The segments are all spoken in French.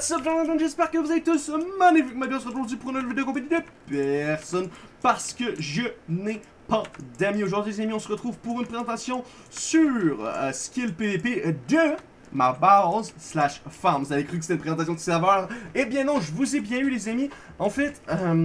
What's up, Jonathan? J'espère que vous êtes tous magnifiques. Ma vie, on se retrouve aujourd'hui pour une nouvelle vidéo compétitive de personne parce que je n'ai pas d'amis. Aujourd'hui, les amis, on se retrouve pour une présentation sur Skill PvP de ma base slash farm. Vous avez cru que c'était une présentation de serveur? Eh bien non, je vous ai bien eu, les amis. En fait,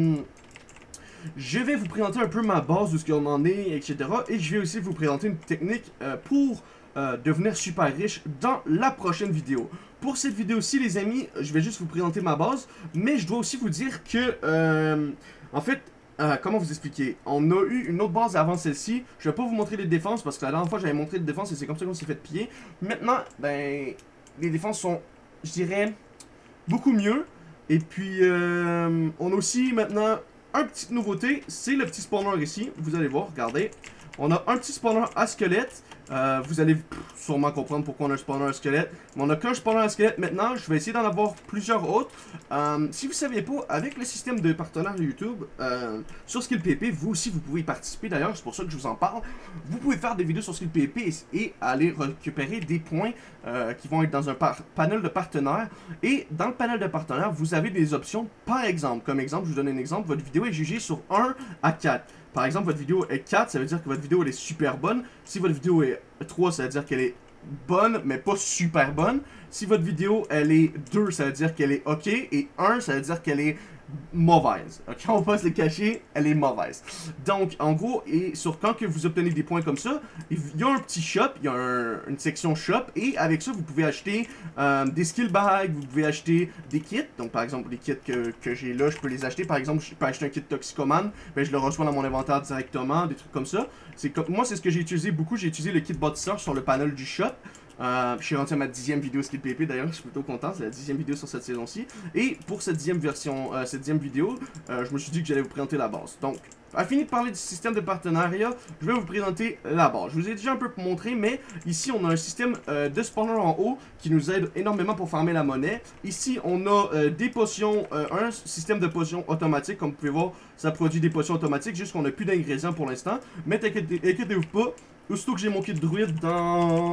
je vais vous présenter un peu ma base, de ce qu'on en est, etc. Et je vais aussi vous présenter une technique pour devenir super riche dans la prochaine vidéo. Pour cette vidéo-ci, les amis, je vais juste vous présenter ma base, mais je dois aussi vous dire que, en fait, comment vous expliquer? On a eu une autre base avant celle-ci. Je vais pas vous montrer les défenses parce que la dernière fois j'avais montré les défenses et c'est comme ça qu'on s'est fait piller. Maintenant, ben, les défenses sont, je dirais, beaucoup mieux. Et puis, on a aussi maintenant une petite nouveauté, c'est le petit spawner ici. Vous allez voir, regardez. On a un petit spawner à squelette. Vous allez sûrement comprendre pourquoi on a un spawner à squelette. Mais on n'a qu'un spawner à squelette maintenant. Je vais essayer d'en avoir plusieurs autres. Si vous ne saviez pas, avec le système de partenaires YouTube, sur Skill PvP, vous aussi vous pouvez y participer. D'ailleurs, c'est pour ça que je vous en parle. Vous pouvez faire des vidéos sur Skill PvP et aller récupérer des points qui vont être dans un panel de partenaires. Et dans le panel de partenaires, vous avez des options. Par exemple, comme exemple, je vous donne un exemple. Votre vidéo est jugée sur 1 à 4. Par exemple, votre vidéo est 4, ça veut dire que votre vidéo elle est super bonne. Si votre vidéo est 3, ça veut dire qu'elle est bonne, mais pas super bonne. Si votre vidéo elle est 2, ça veut dire qu'elle est ok. Et 1, ça veut dire qu'elle est mauvaise. Ok, on va pas se le cacher, elle est mauvaise. Donc, en gros, et sur quand que vous obtenez des points comme ça, il y a un petit shop, il y a une section shop, et avec ça, vous pouvez acheter des skill bags, vous pouvez acheter des kits. Donc, par exemple, les kits que j'ai là, je peux les acheter. Par exemple, je peux acheter un kit toxicomane, ben, je le reçois dans mon inventaire directement, des trucs comme ça. Moi, c'est ce que j'ai utilisé beaucoup. J'ai utilisé le kit bâtisseur sur le panel du shop. Je suis rendu à ma 10e vidéo Skill PvP, d'ailleurs je suis plutôt content, c'est la 10e vidéo sur cette saison-ci. Et pour cette 10e version, cette 10e vidéo, je me suis dit que j'allais vous présenter la base. Donc, à fini de parler du système de partenariat, je vais vous présenter la base. Je vous ai déjà un peu montré, mais ici on a un système de spawner en haut qui nous aide énormément pour farmer la monnaie. Ici on a des potions, un système de potions automatique, comme vous pouvez voir, ça produit des potions automatiques, juste qu'on n'a plus d'ingrédients pour l'instant. Mais inquiétez-vous pas, aussitôt que j'ai mon kit druide dans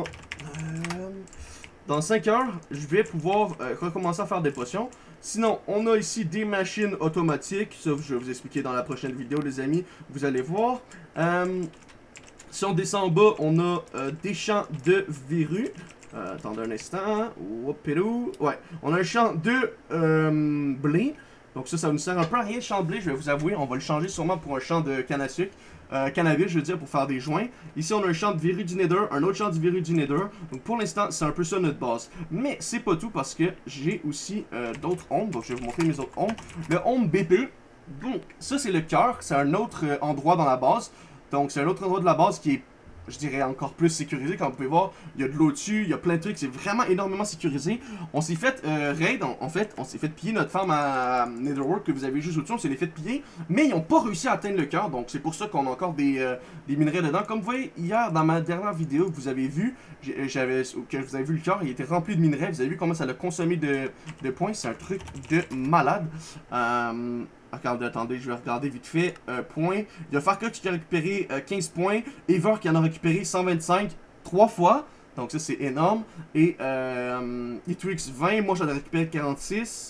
5 heures, je vais pouvoir recommencer à faire des potions. Sinon, on a ici des machines automatiques. Ça, je vais vous expliquer dans la prochaine vidéo, les amis. Vous allez voir. Si on descend en bas, on a des champs de verrues. Attendez un instant. Ouais, on a un champ de blé. Donc ça nous sert un peu à rien, le champ de blé, je vais vous avouer. On va le changer sûrement pour un champ de canne à sucre. Cannabis, je veux dire, pour faire des joints. Ici, on a un champ de verrues du Nether, un autre champ de verrues du Nether. Donc, pour l'instant, c'est un peu ça notre base. Mais c'est pas tout parce que j'ai aussi d'autres ombres. Donc, je vais vous montrer mes autres ombres. Le ombre BP. Donc, ça, c'est le cœur. C'est un autre endroit dans la base. Donc, c'est un autre endroit de la base qui est, je dirais, encore plus sécurisé. Comme vous pouvez voir, il y a de l'eau dessus, il y a plein de trucs. C'est vraiment énormément sécurisé. On s'est fait raid, en fait, on s'est fait piller notre farm à Netherworld que vous avez juste au-dessus. On s'est les fait piller, mais ils n'ont pas réussi à atteindre le cœur. Donc, c'est pour ça qu'on a encore des minerais dedans. Comme vous voyez, hier, dans ma dernière vidéo que vous avez vu, que vous avez vu le cœur, il était rempli de minerais. Vous avez vu comment ça l'a consommé de points. C'est un truc de malade. Regardez, attendez, je vais regarder vite fait. Point. Il y a Farka qui a récupéré 15 points. Ever qui en a récupéré 125 3 fois. Donc ça, c'est énorme. Et Etrix 20, moi j'en ai récupéré 46.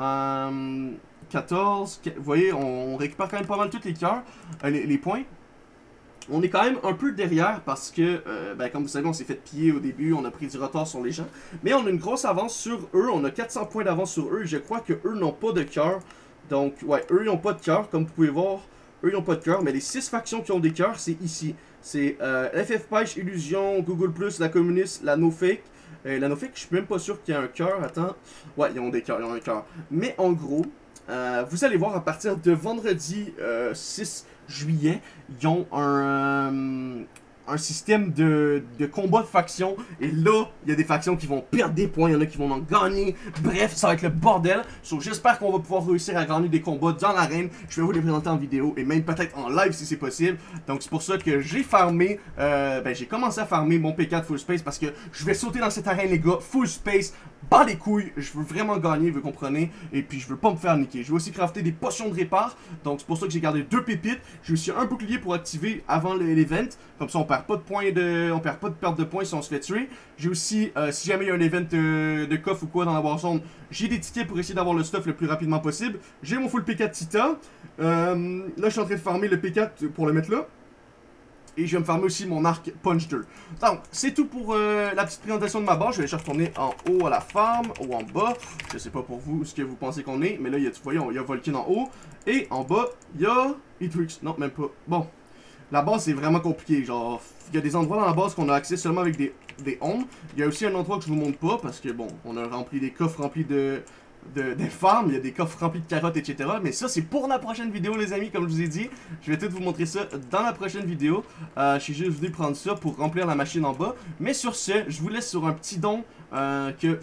14. Vous voyez, on récupère quand même pas mal tous les cœurs, les points. On est quand même un peu derrière parce que, ben, comme vous savez, on s'est fait piller au début, on a pris du retard sur les gens. Mais on a une grosse avance sur eux, on a 400 points d'avance sur eux. Et je crois que eux n'ont pas de cœur. Donc, ouais, eux, ils n'ont pas de cœur, comme vous pouvez voir. Eux, ils n'ont pas de cœur, mais les 6 factions qui ont des cœurs, c'est ici. C'est FFPage, Illusion, Google+, la Communiste, la NoFake. La NoFake, je suis même pas sûr qu'il y ait un cœur. Attends. Ouais, ils ont des cœurs, ils ont un cœur. Mais en gros, vous allez voir, à partir de vendredi 6 juillet, ils ont un système de combat de factions. Et là, il y a des factions qui vont perdre des points, il y en a qui vont en gagner. Bref, ça va être le bordel. So, j'espère qu'on va pouvoir réussir à gagner des combats dans l'arène. Je vais vous les présenter en vidéo et même peut-être en live si c'est possible. Donc c'est pour ça que j'ai farmé, j'ai commencé à farmer mon P4 full space parce que je vais sauter dans cette arène, les gars, full space. Bas les couilles, je veux vraiment gagner, vous comprenez. Et puis je veux pas me faire niquer. Je veux aussi crafter des potions de répart. Donc c'est pour ça que j'ai gardé 2 pépites. J'ai aussi un bouclier pour activer avant l'event. Comme ça on peut perd pas de points on perd pas de perte de points si on se fait tuer. J'ai aussi, si jamais il y a un event de coffre ou quoi dans la Warzone, j'ai des tickets pour essayer d'avoir le stuff le plus rapidement possible. J'ai mon full P4 Titan. Là, je suis en train de farmer le P4 pour le mettre là. Et je vais me farmer aussi mon arc Punch 2. Donc, c'est tout pour la petite présentation de ma base. Je vais essayer de retourner en haut à la farm, ou en bas. Je sais pas pour vous ce que vous pensez qu'on est, mais là, vous voyez, il y a Vulcan en haut. Et en bas, il y a Etrix. Non, même pas. Bon, la base, c'est vraiment compliqué. Genre, il y a des endroits dans la base qu'on a accès seulement avec des homes. Il y a aussi un endroit que je vous montre pas, parce que bon, on a rempli des coffres remplis des farms, il y a des coffres remplis de carottes, etc. Mais ça, c'est pour la prochaine vidéo, les amis, comme je vous ai dit. Je vais tout vous montrer ça dans la prochaine vidéo. Je suis juste venu prendre ça pour remplir la machine en bas. Mais sur ce, je vous laisse sur un petit don que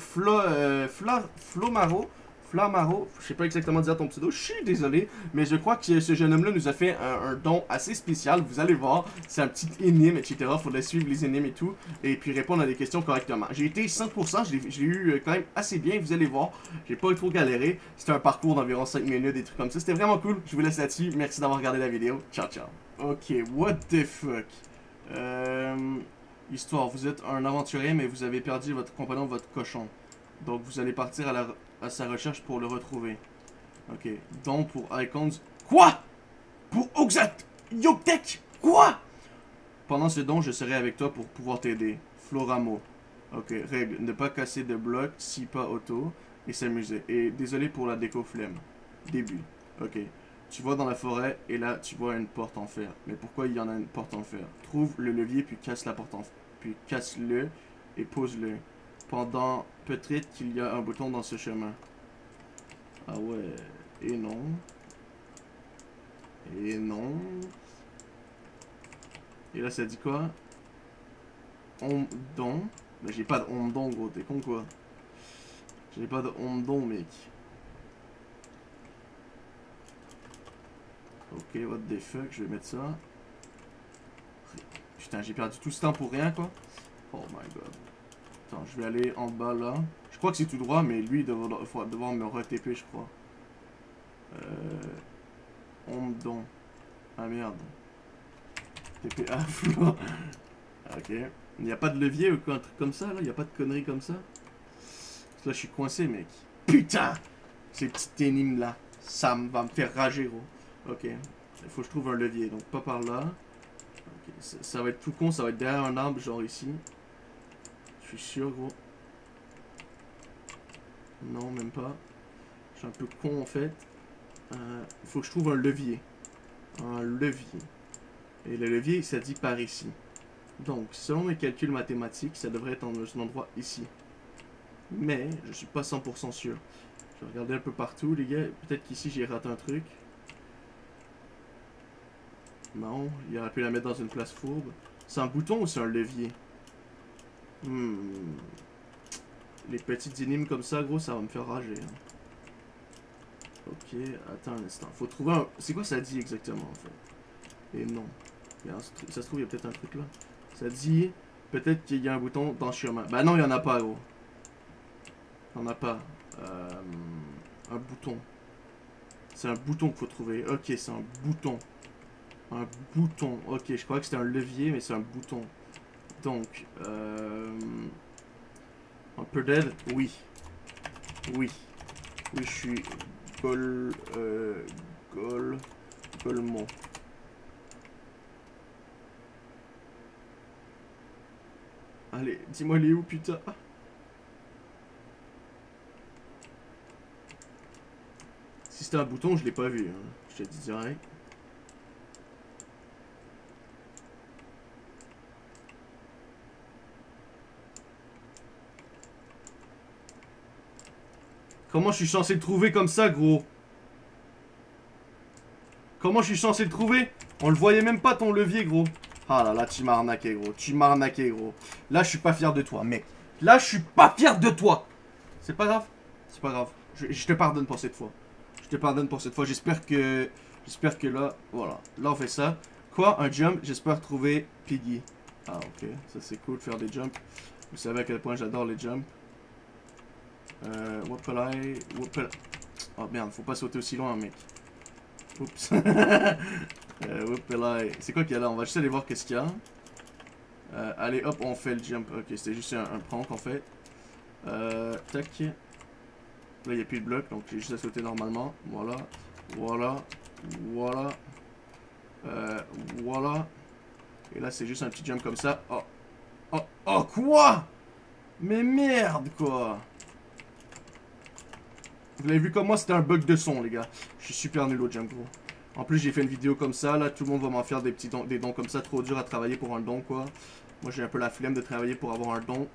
Flamaro, je sais pas exactement dire ton pseudo, je suis désolé, mais je crois que ce jeune homme-là nous a fait un don assez spécial, vous allez voir, c'est un petit énigme, etc. Faudrait suivre les énigmes et tout, et puis répondre à des questions correctement. J'ai été 100%, je l'ai eu quand même assez bien, vous allez voir, j'ai pas trop galéré, c'était un parcours d'environ 5 minutes, des trucs comme ça, c'était vraiment cool, je vous laisse là-dessus, merci d'avoir regardé la vidéo, ciao ciao. Ok, what the fuck. Histoire, vous êtes un aventurier, mais vous avez perdu votre compagnon, votre cochon. Donc vous allez partir à sa recherche pour le retrouver. Ok. Donc pour Icons. Quoi? Pour Oxat Yoktek? Quoi? Pendant ce don, je serai avec toi pour pouvoir t'aider. Floramo. Ok. Règle. Ne pas casser de blocs, si pas auto. Et s'amuser. Et désolé pour la déco flemme. Début. Ok. Tu vas dans la forêt et là tu vois une porte en fer. Mais pourquoi il y en a une porte en fer? Trouve le levier puis casse la porte en fer. Puis casse-le et pose-le. Pendant peut-être qu'il y a un bouton dans ce chemin. Ah ouais. Et non. Et non. Et là ça dit quoi? Ondon. Mais j'ai pas de ondon gros, t'es con quoi? J'ai pas de ondon mec. Ok, what the fuck, je vais mettre ça. Putain, j'ai perdu tout ce temps pour rien quoi. Oh my god. Attends, je vais aller en bas là. Je crois que c'est tout droit, mais lui il va devoir me re-TP, je crois. Ondon. Ah merde. TP à flot. Ok. Il n'y a pas de levier ou un truc comme ça là? Il n'y a pas de conneries comme ça? Parce que là je suis coincé mec. Putain! Ces petites énigmes là. Ça va me faire rager gros. Ok. Il faut que je trouve un levier. Donc pas par là. Ok. Ça va être tout con, ça va être derrière un arbre genre ici. Je suis sûr gros. Non même pas. Je suis un peu con en fait. Il faut que je trouve un levier. Un levier. Et le levier ça dit par ici. Donc selon mes calculs mathématiques ça devrait être en un endroit ici. Mais je suis pas 100% sûr. Je vais regarder un peu partout les gars. Peut-être qu'ici j'ai raté un truc. Non, il aurait pu la mettre dans une place fourbe. C'est un bouton ou c'est un levier? Les petites énigmes comme ça, gros, ça va me faire rager. Hein. Ok, attends un instant. Faut trouver un... C'est quoi ça dit exactement, en fait? Et non. Ça se trouve, il y a peut-être un truc là. Ça dit... Peut-être qu'il y a un bouton dans le chemin. Bah non, il n'y en a pas, gros. Il n'y en a pas. Un bouton. C'est un bouton qu'il faut trouver. Ok, c'est un bouton. Un bouton. Ok, je crois que c'était un levier, mais c'est un bouton. Donc, un peu d'aide? Oui. Oui. Oui, je suis Golemon. Allez, dis-moi il est où, putain. Si c'était un bouton, je l'ai pas vu. Hein. Je te dis direct. Comment je suis censé le trouver comme ça, gros? Comment je suis censé le trouver? On le voyait même pas, ton levier, gros. Ah là là, tu m'as arnaqué, gros. Tu m'as arnaqué, gros. Là, je suis pas fier de toi, mec. Là, je suis pas fier de toi. C'est pas grave. C'est pas grave. Je te pardonne pour cette fois. Je te pardonne pour cette fois. J'espère que là... Voilà. Là, on fait ça. Quoi? Un jump? J'espère trouver Piggy. Ah, ok. Ça, c'est cool de faire des jumps. Vous savez à quel point j'adore les jumps. Whoopalai. Oh merde, faut pas sauter aussi loin, mec. Oups. Whoopalai. C'est quoi qu'il y a là? On va juste aller voir qu'est-ce qu'il y a. Allez, hop, on fait le jump. Ok, c'était juste un prank en fait. Tac. Là, il n'y a plus de bloc, donc j'ai juste à sauter normalement. Voilà. Voilà. Voilà. Voilà. Et là, c'est juste un petit jump comme ça. Oh. Oh. Oh, quoi? Mais merde, quoi. Vous l'avez vu comme moi, c'était un bug de son, les gars. Je suis super nul au jump, gros. En plus, j'ai fait une vidéo comme ça, là, tout le monde va m'en faire des petits dons, des dons comme ça, trop dur à travailler pour un don, quoi. Moi, j'ai un peu la flemme de travailler pour avoir un don.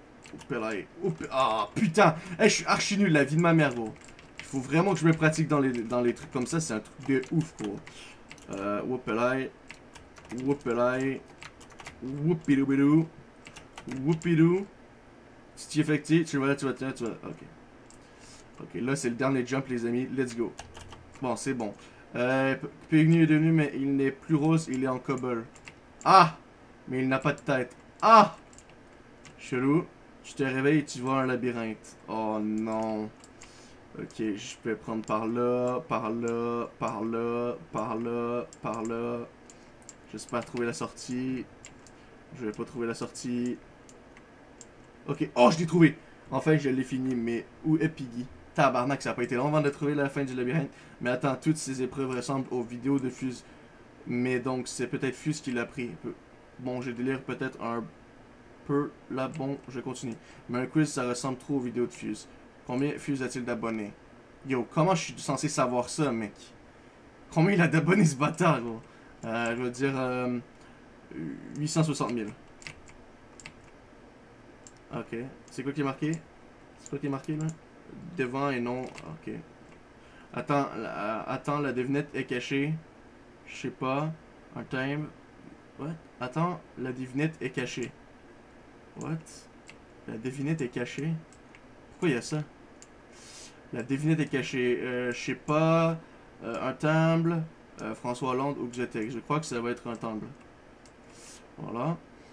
Ah, putain! Hey, je suis archi nul, la vie de ma mère, gros. Il faut vraiment que je me pratique dans les trucs comme ça, c'est un truc de ouf, gros. Whoopelai. Whoopelai. Whoopidou. Whoopidou. Si tu es effectué, tu vas, ok. Ok, là, c'est le dernier jump, les amis. Let's go. Bon, c'est bon. Pygmy est devenu, mais il n'est plus rose, il est en cobble. Ah! Mais il n'a pas de tête. Ah! Chelou. Tu te réveilles et tu vois un labyrinthe. Oh non. Ok, je peux prendre par là, par là, par là, par là, par là. J'espère trouver la sortie. Je vais pas trouver la sortie. Ok. Oh, je l'ai trouvé. Enfin, je l'ai fini, mais où est Piggy? Tabarnak, ça a pas été long avant de trouver la fin du labyrinthe. Mais attends, toutes ces épreuves ressemblent aux vidéos de Fuse. Mais donc, c'est peut-être Fuse qui l'a pris. Bon, je délire peut-être un peu. Là, bon, je continue. Mais un quiz, ça ressemble trop aux vidéos de Fuse. Combien Fuse a-t-il d'abonnés? Yo, comment je suis censé savoir ça, mec? Combien il a d'abonnés, ce bâtard, gros? Je vais dire 860 000. Ok. C'est quoi qui est marqué? C'est quoi qui est marqué, là? Devant et non. Ok. Attends, attends, la devinette est cachée. Je sais pas. Un time. What? Attends, la devinette est cachée. What? La devinette est cachée? Pourquoi il y a ça? La devinette est cachée. Je sais pas. Un timbre. François Hollande ou Xetec. Je crois que ça va être un timbre. Voilà.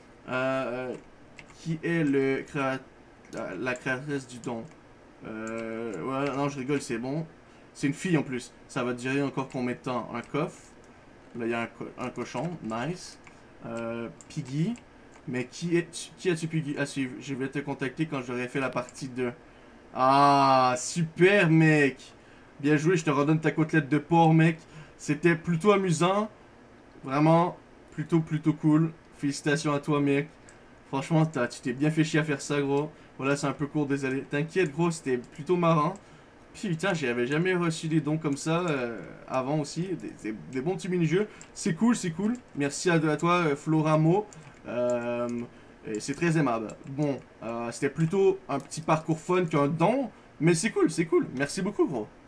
Qui est la créatrice du don? Ouais, non, je rigole, c'est bon. C'est une fille en plus. Ça va durer encore combien de temps? Un coffre. Là, il y a un cochon. Nice. Piggy. Mais qui as-tu Piggy à suivre? Je vais te contacter quand j'aurai fait la partie 2. Ah, super, mec. Bien joué, je te redonne ta côtelette de porc, mec. C'était plutôt amusant. Vraiment, plutôt cool. Félicitations à toi, mec. Franchement, tu t'es bien fait chier à faire ça, gros. Voilà, c'est un peu court, désolé. T'inquiète, gros, c'était plutôt marrant. Putain, j'avais jamais reçu des dons comme ça avant aussi. Des bons petits mini-jeux. C'est cool, c'est cool. Merci à toi, Floramo. C'est très aimable. Bon, c'était plutôt un petit parcours fun qu'un don. Mais c'est cool, c'est cool. Merci beaucoup, gros.